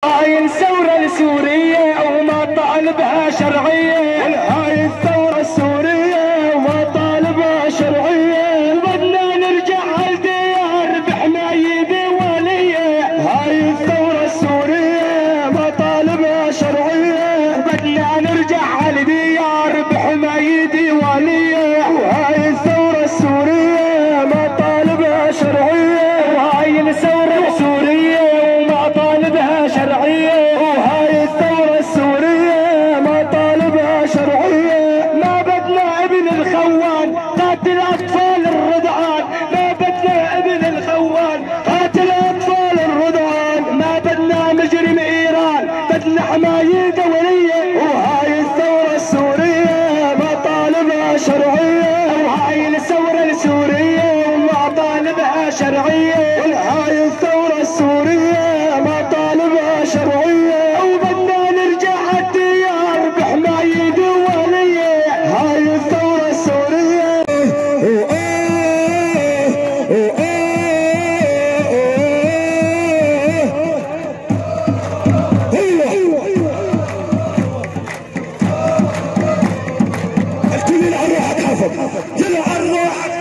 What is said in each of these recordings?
هاي الثورة السورية وما طالبها شرعية، هاي الثورة السورية وما طالبها شرعية، بدنا نرجع عالديار بحماية دولية، هاي الثورة السورية ما طالبها شرعية، بدنا نرجع عالديار بحماية دولية، وهاي الثورة السورية ما طالبها شرعية، وهاي الثورة السورية وما طالبها شرعية، وهاي الثورة السورية ما طالبها شرعية، ما بدنا ابن الخوان قاتل اطفال الرضعان، ما بدنا ابن الخوان قاتل اطفال الرضعان، ما بدنا مجرم ايران، بدنا حماية دولية، وهاي الثورة السورية ما طالبها شرعية، وهاي الثورة السورية وما طالبها شرعية، وهاي الثورة السورية ما طالبها شرعية، وبدنا نرجع عالديار بحماية دولية، هاي الثورة السورية. الكل على روحك حافظ، يلا على روحك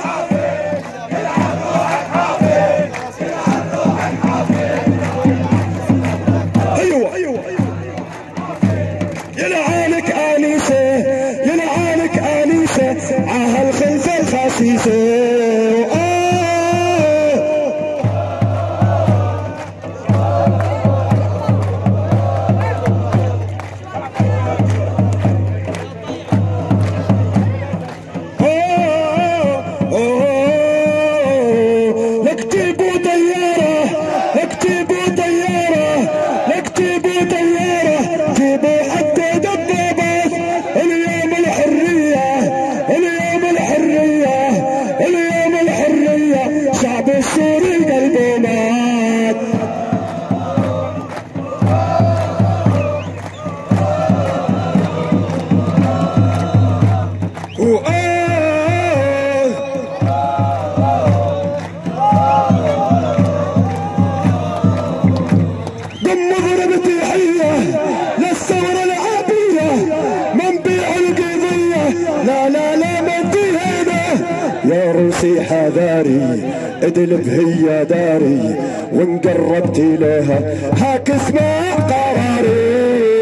عهالخلفة الخسيسة. اكتبوا طيارة، اكتبوا طيارة، اكتبوا طيارة، جيبوا حتى دبابات، اليوم الحرية، اليوم الحرية، اليوم الحرية، شعب السوري قلبه مات. للثورة العابية ما نبيع القضية، لا لا لا ما انتهينا يا روسي حذاري، ادلب هي داري وان قربت لها هاك اسمع قراري.